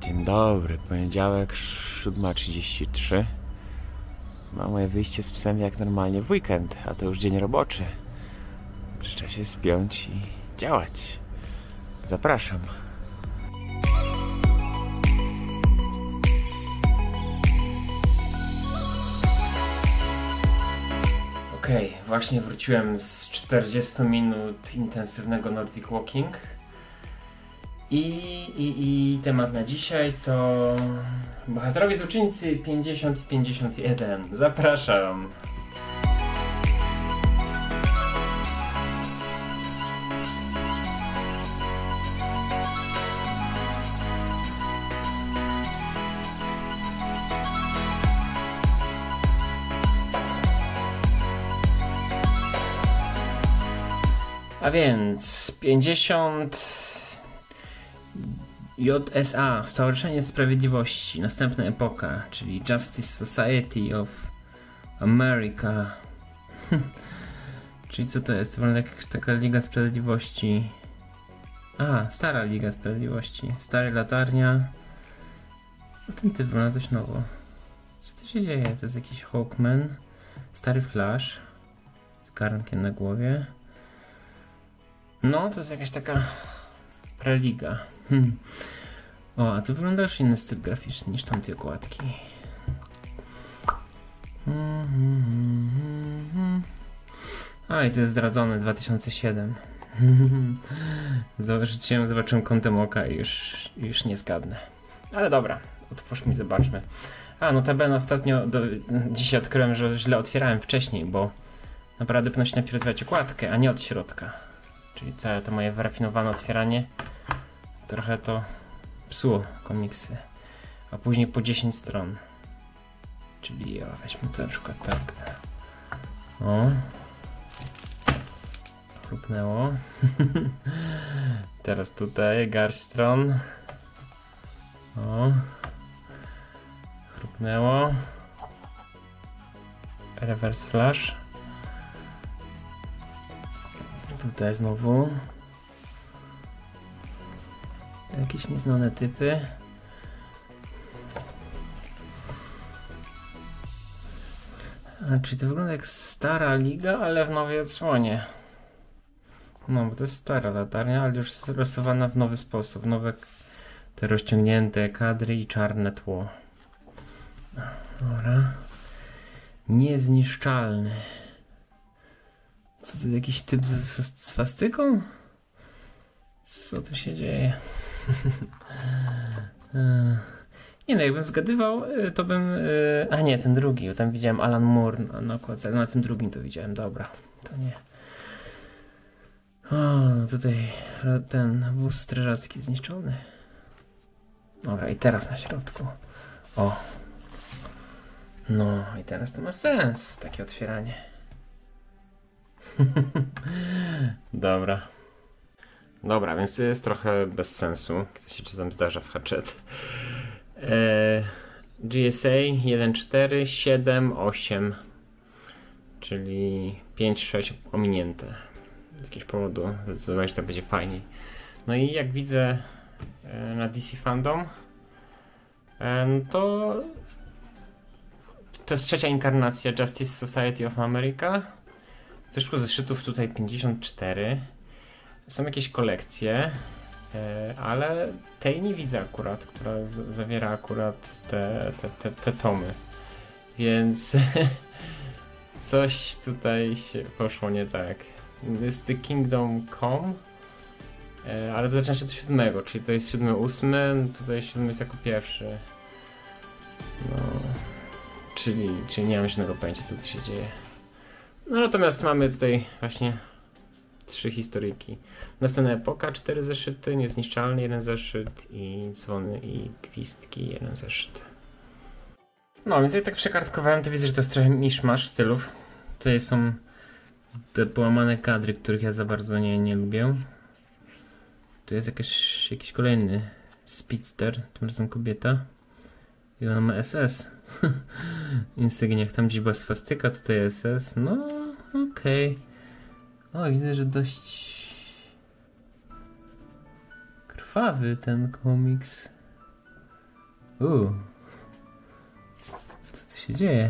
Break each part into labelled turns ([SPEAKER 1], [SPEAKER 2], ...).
[SPEAKER 1] Dzień dobry, poniedziałek 7:33. Mam moje wyjście z psem jak normalnie w weekend, a to już dzień roboczy. Trzeba się spiąć i działać. Zapraszam. Okej, właśnie wróciłem z 40 minut intensywnego Nordic Walking. I temat na dzisiaj to bohaterowie z uczennicy 50 i 51. Zapraszam! A więc 50 JSA, Stowarzyszenie Sprawiedliwości, następna epoka, czyli Justice Society of America. Czyli co to jest? To wygląda jak taka Liga Sprawiedliwości. A, stara Liga Sprawiedliwości. Stary Latarnia. No ten typ wygląda dość nowo. Co tu się dzieje? To jest jakiś Hawkman. Stary Flash. Z garnkiem na głowie. No, to jest jakaś taka preliga. O, a tu wygląda już inny styl graficzny niż tamte okładki. A, i to jest zdradzone 2007. Zobaczyłem kątem oka i już nie zgadnę. Ale dobra, otwórzmy i zobaczmy. A, notabene ostatnio, dzisiaj odkryłem, że źle otwierałem wcześniej, bo naprawdę powinno się najpierw otwierać okładkę, a nie od środka. Czyli całe to moje wyrafinowane otwieranie trochę to psuło komiksy. A później po 10 stron. Czyli weźmy to na przykład tak. O. Chrupnęło. Teraz tutaj garść stron. O. Chrupnęło. Reverse flash. Tutaj znowu jakieś nieznane typy. A, czyli to wygląda jak stara liga, ale w nowej odsłonie. No, bo to jest stara latarnia, ale już rysowana w nowy sposób. Nowe te rozciągnięte kadry i czarne tło. Dobra. Niezniszczalny. Co to, jakiś typ z swastyką? Co tu się dzieje? Nie no, jakbym zgadywał, to bym... A nie, ten drugi, tam widziałem Alan Moore na okładce, ale na tym drugim to widziałem, dobra, to nie. O, tutaj ten wóz strażacki zniszczony. Dobra, i teraz na środku. O. No, i teraz to ma sens, takie otwieranie. Dobra, więc to jest trochę bez sensu. Kto się czasem zdarza w Hatchet. GSA 1.4, 7, 8. Czyli 5, 6 ominięte. Z jakiegoś powodu zdecydowałem, że to będzie fajniej. No i jak widzę na DC Fandom, to jest trzecia inkarnacja Justice Society of America. Wyszło zeszytów tutaj 54. Są jakieś kolekcje, ale tej nie widzę akurat, która zawiera akurat te tomy. Więc coś tutaj się poszło nie tak. Jest The Kingdom Come, ale to zaczyna się od 7, czyli to jest 7, 8, tutaj 7 jest jako pierwszy. No, czyli nie mam żadnego pojęcia, co tu się dzieje. No natomiast mamy tutaj właśnie 3 historyjki. Następna epoka, 4 zeszyty, niezniszczalny 1 zeszyt i dzwony i gwizdki 1 zeszyt. No więc jak tak przekartkowałem, to widzę, że to jest trochę miszmasz stylów. Tutaj są te połamane kadry, których ja za bardzo nie lubię. Tu jest jakiś kolejny speedster, tym razem kobieta. I ona ma SS. Insygniach, tam gdzieś była swastyka, tutaj SS. No, okej. O, widzę, że dość krwawy ten komiks. Co tu się dzieje?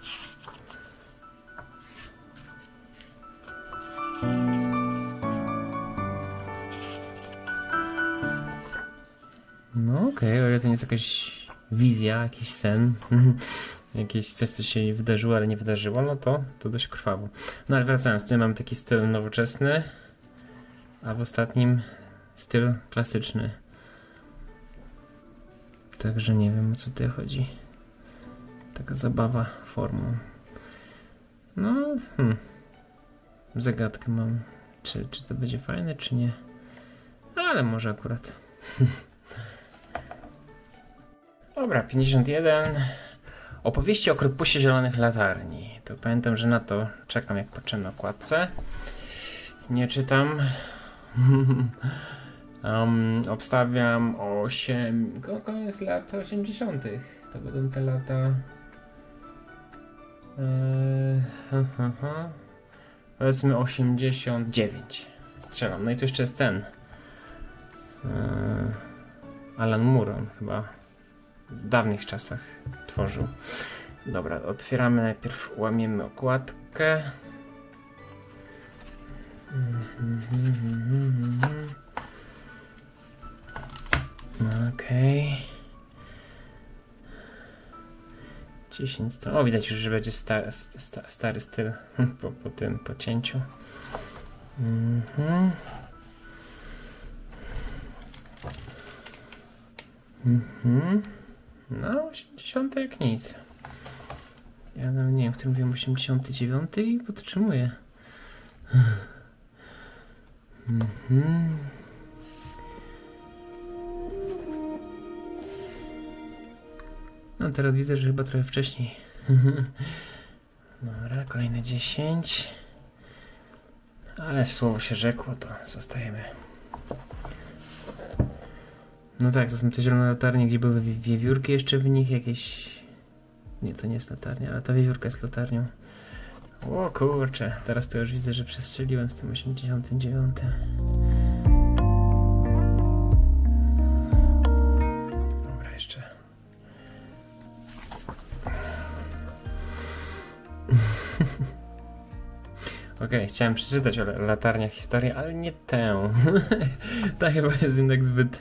[SPEAKER 1] No okej, o ile to nie jest jakaś wizja, jakiś sen, jakieś coś, co się wydarzyło, ale nie wydarzyło, no to dość krwawo. No ale wracając, tutaj mamy taki styl nowoczesny, a w ostatnim styl klasyczny. Także nie wiem, o co tutaj chodzi. Taka zabawa formą. No, zagadkę mam. Czy to będzie fajne, czy nie? Ale może akurat. Dobra, 51. Opowieści o Korpusie Zielonych Latarni. To pamiętam, że na to czekam, jak patrzę na okładce. Nie czytam. Obstawiam 8. Koniec lat 80. To będą te lata. Powiedzmy 89. Strzelam. No i tu jeszcze jest ten. Alan Moore, on chyba w dawnych czasach tworzył. Dobra, otwieramy najpierw, łamiemy okładkę. Okej. 10 stron. O, widać już, że będzie stary styl po tym pocięciu. No, 80 jak nic. Ja no, nie wiem, w którym mówiłem 89 i podtrzymuję. No teraz widzę, że chyba trochę wcześniej. Dobra, kolejne 10. Ale słowo się rzekło, to zostajemy. No tak, to są te zielone latarnie, gdzie były wiewiórki jeszcze w nich jakieś... Nie, to nie jest latarnia, ale ta wiewiórka jest latarnią. O kurczę, teraz to już widzę, że przestrzeliłem z tym 89. Dobra, jeszcze. Okej, chciałem przeczytać o latarniach historię, ale nie tę. Ta chyba jest jednak zbyt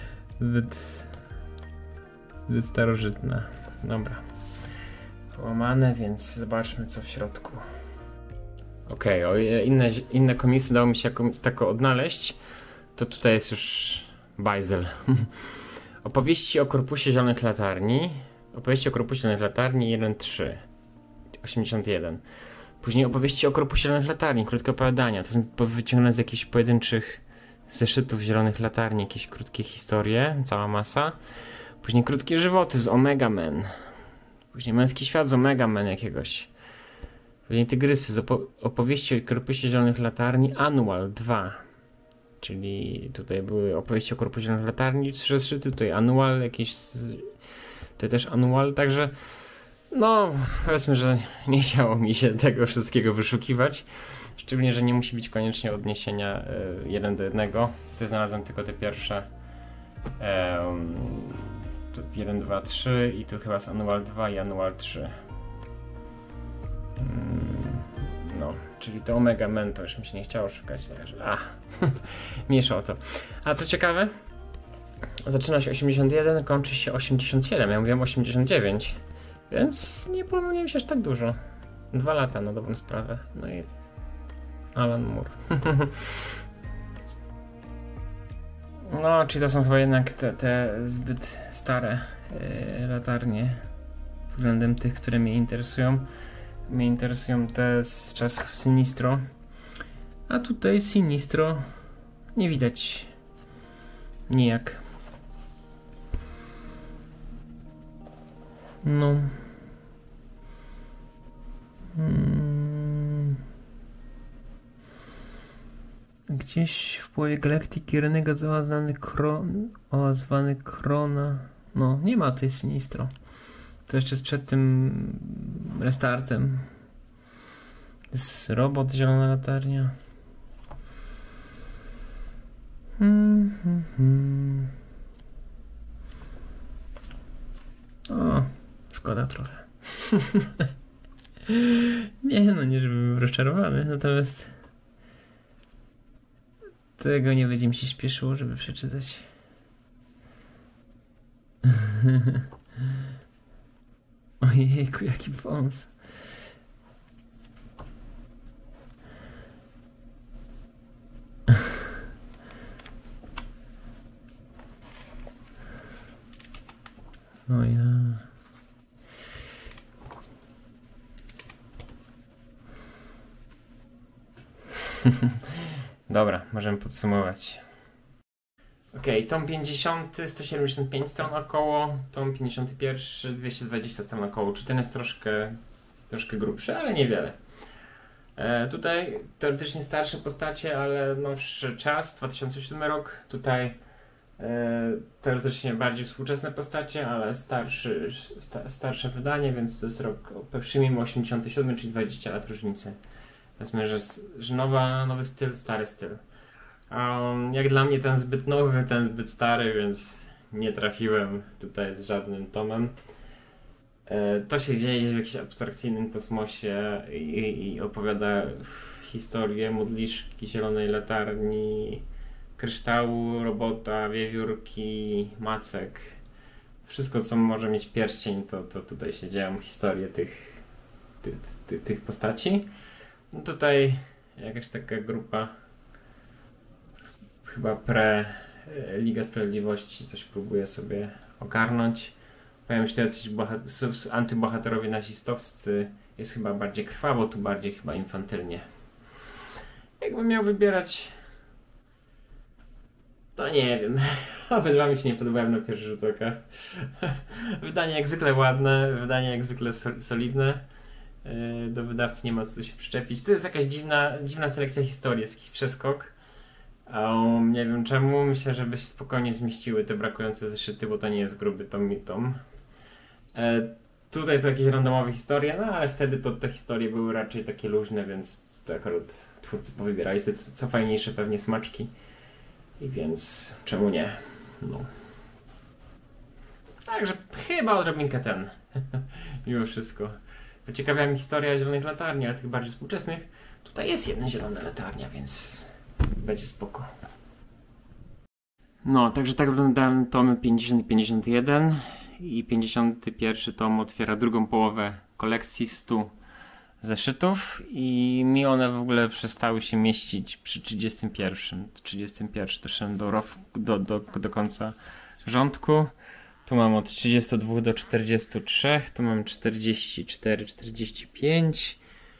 [SPEAKER 1] starożytna. Dobra. Połamane, więc zobaczmy, co w środku. Okej, o ile inne komiksy dało mi się tako odnaleźć, to tutaj jest już bajzel. Opowieści o Korpusie Zielonych Latarni. Opowieści o Korpusie Zielonych Latarni 1-3. 81. Później opowieści o Korpusie Zielonych Latarni, krótkie opowiadania. To są wyciągnięte z jakichś pojedynczych zeszytów Zielonych Latarni, jakieś krótkie historie, cała masa. Później krótkie żywoty z Omega Man. Później Męski Świat z Omega Man jakiegoś. Później Tygrysy z opowieści o Korpusie Zielonych Latarni Annual 2. Czyli tutaj były opowieści o Korpusie Zielonych Latarni, 3 zeszyty, tutaj Annual jakieś, tutaj też Annual, także no powiedzmy, że nie chciało mi się tego wszystkiego wyszukiwać. Szczególnie, że nie musi być koniecznie odniesienia 1 do 1. Tutaj znalazłem tylko te pierwsze 1, 2, 3 i tu chyba jest Annual 2 i Annual 3. No, czyli to Omega Man to już mi się nie chciało szukać, także mniejsza o to. A co ciekawe, zaczyna się 81, kończy się 87, ja mówiłem 89, więc nie pomyliłem się aż tak dużo. 2 lata na dobrą sprawę, no i Alan Moore. No, czyli to są chyba jednak te zbyt stare latarnie względem tych, które mnie interesują. Mnie interesują te z czasów Sinistro. A tutaj Sinistro nie widać nijak. No. Gdzieś w połowie galaktyki renegad zwany Krona. No, nie ma tej Sinistro. To jeszcze jest przed tym restartem. Jest robot, zielona latarnia. szkoda trochę. Nie no, nie żebym był rozczarowany, natomiast tego nie będzie mi się śpieszyło, żeby przeczytać. Ojejku, jaki wąs. O ja. Dobra, możemy podsumować. Ok, tom 50, 175 stron około, tom 51, 220 stron około, czy ten jest troszkę grubszy, ale niewiele. Tutaj teoretycznie starsze postacie, ale nowszy czas, 2007 rok. Tutaj teoretycznie bardziej współczesne postacie, ale starsze wydanie, więc to jest rok, przyjmijmy 87, czyli 20 lat różnicy. Powiedzmy, że nowy styl, stary styl. Jak dla mnie ten zbyt nowy, ten zbyt stary, więc nie trafiłem tutaj z żadnym tomem. To się dzieje w jakimś abstrakcyjnym kosmosie i opowiada historię modliszki, zielonej latarni, kryształu, robota, wiewiórki, macek. Wszystko, co może mieć pierścień, to tutaj się dzieją historie tych postaci. No tutaj jakaś taka grupa, chyba Liga Sprawiedliwości, coś próbuje sobie ogarnąć. Pojawiają się jacyś antybohaterowie nazistowscy. Jest chyba bardziej krwawo, tu bardziej chyba infantylnie. Jakbym miał wybierać, to nie wiem. Obydwa mi się nie podobają na pierwszy rzut oka. Wydanie jak zwykle ładne, wydanie jak zwykle solidne. Do wydawcy nie ma co się przyczepić. To jest jakaś dziwna selekcja historii, jest jakiś przeskok. Nie wiem czemu, myślę, żeby się spokojnie zmieściły te brakujące zeszyty, bo to nie jest gruby tom. Tutaj to jakieś randomowe historie, no ale wtedy te historie były raczej takie luźne, więc to akurat twórcy powybierali sobie co fajniejsze pewnie smaczki. I więc czemu nie? No. Także chyba odrobinkę mimo wszystko. Ciekawa mnie historia zielonych latarni, ale tych bardziej współczesnych. Tutaj jest jedna zielona latarnia, więc będzie spoko. No, także tak wyglądają tomy 50 i 51 i 51 tom otwiera drugą połowę kolekcji 100 zeszytów i mi one w ogóle przestały się mieścić przy 31. 31 doszedłem do końca rządku. Tu mam od 32 do 43, tu mam 44, 45,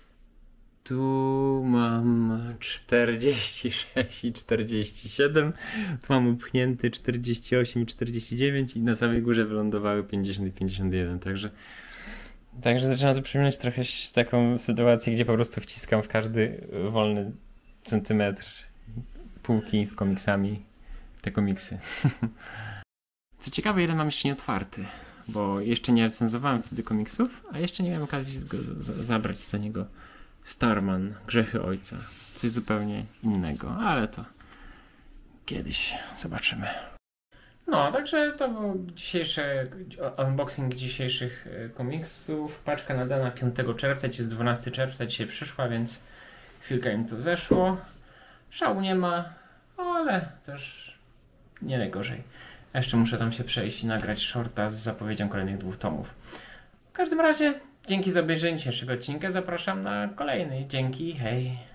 [SPEAKER 1] tu mam 46 i 47, tu mam upchnięty 48 i 49 i na samej górze wylądowały 50 i 51, także zaczyna to przypominać trochę taką sytuację, gdzie po prostu wciskam w każdy wolny centymetr półki z komiksami te komiksy. Co ciekawe, jeden mam jeszcze nieotwarty, bo jeszcze nie recenzowałem wtedy komiksów, a jeszcze nie miałem okazji zabrać za niego Starman, Grzechy Ojca. Coś zupełnie innego, ale to kiedyś zobaczymy. No, także to był dzisiejszy unboxing dzisiejszych komiksów. Paczka nadana 5 czerwca, dzisiaj jest 12 czerwca, dzisiaj przyszła, więc chwilkę im tu zeszło. Szału nie ma, ale też nie najgorzej. A jeszcze muszę tam się przejść i nagrać shorta z zapowiedzią kolejnych 2 tomów. W każdym razie, dzięki za obejrzenie dzisiejszego odcinka. Zapraszam na kolejny. Dzięki, hej.